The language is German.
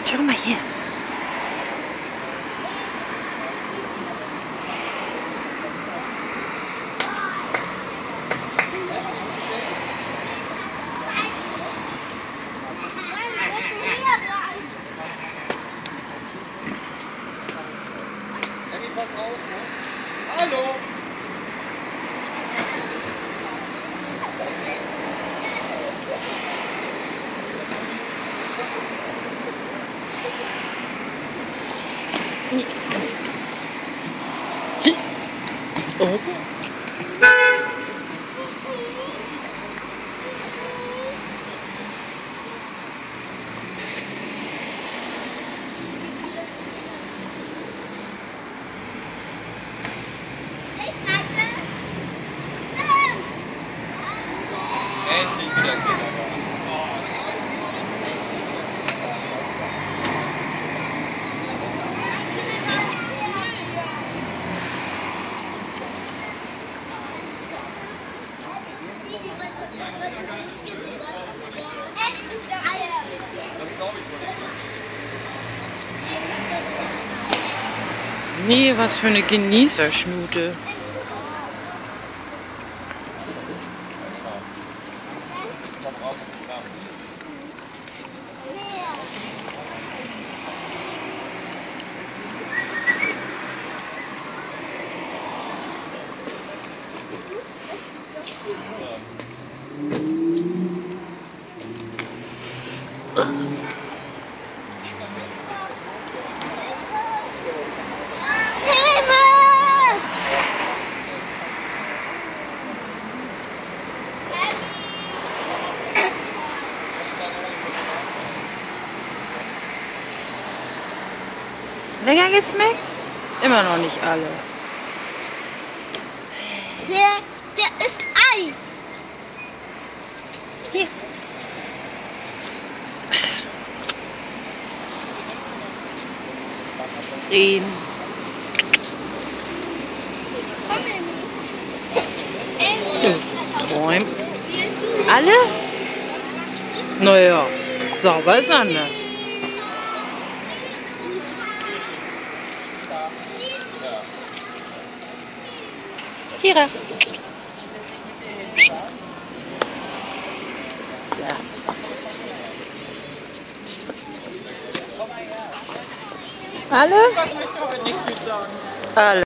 Schau mal hier. Pass auf, ne? Hallo! Oh. Endlich wieder Kindergarten. Das glaube ich wohl nicht. Nee, was für eine Genießerschnute. Komm raus und schlafen. Lecker geschmeckt? Immer noch nicht alle. Der ist Eis. Hier. Drehen. Träumen. Alle? Naja, sauber ist anders. Kira. Ja. Alle? Das möchte ich aber nicht sagen. Alle.